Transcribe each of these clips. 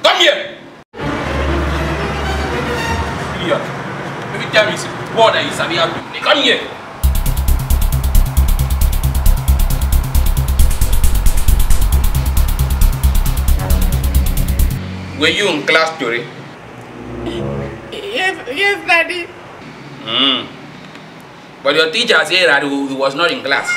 Come here. Idiot. Maybe tell me what that you sabi how to play. Come here. Were you in class today? Yes, Daddy. But your teacher said that he was not in class.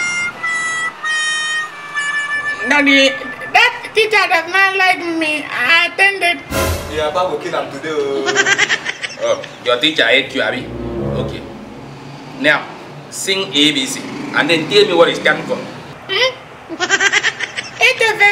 Daddy, that teacher does not like me. I attended. Yeah, Papa will kill him today. Oh, your teacher hate you, Abby? Okay. Now, sing ABC and then tell me what it stands for. A to Z.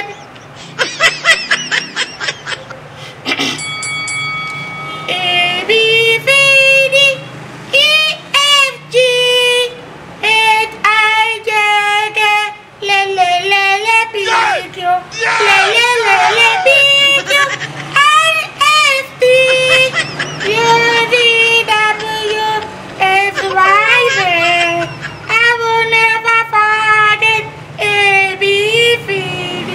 A, B, C, D, E, F, G, H, I, J, K, L, L, L, P, Q, L, L, L, P, Q, R, S, T, U, V, W, X, Y, Z. I will never forget A, B, C, D.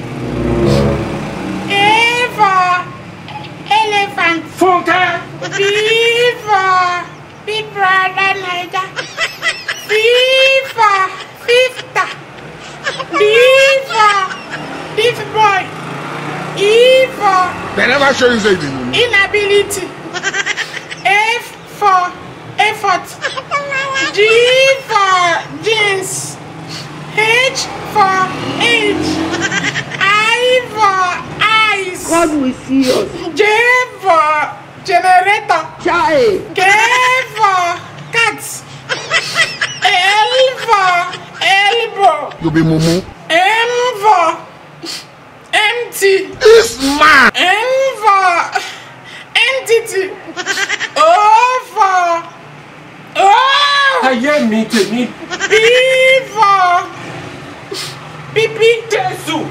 A for elephant. Funke! B for Big Brother Niger. C for sister. D for this boy. E for They never show you anything. inability. F for effort. G for jeans. H for age. I for eyes. God will see us. J for generator. Child. K for cats. L for elbow. You be mumu. M for empty. This man. N for entity. O for I hear me to me. P for pipi. Jesus!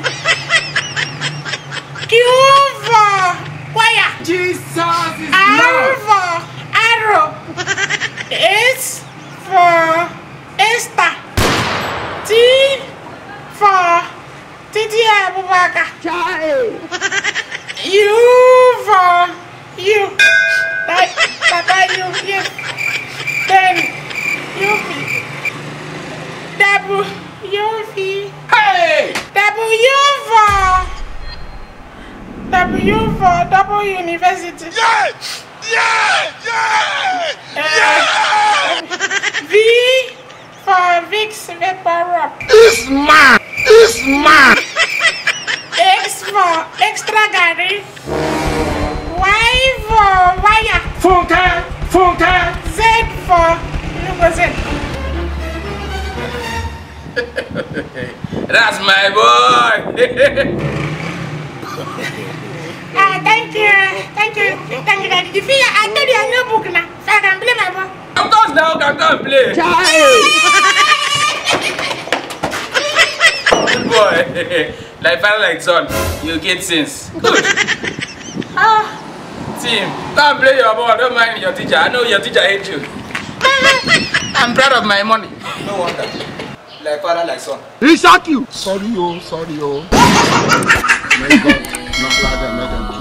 Q for wire. Jesus is R for arrow. S for Esther. T for Titi Abubakar. Child. U for you. Papa, you. Yes. Then W. Hey! W for double university. V for Vicks Vapor Rub. This man. This man. X for extra Gary. Y for wire. Funke! Z for Lugo That's my boy! Thank you, Daddy. You feel I told you I know book now, so I can play my boy. Of course now can come play! Child. Good boy! Like father like son, you get sense. Good. Team, come play your ball, don't mind your teacher. I know your teacher hates you. I'm proud of my money. No wonder. Like father, like son. He shock you. Sorry, oh. May God not allow them.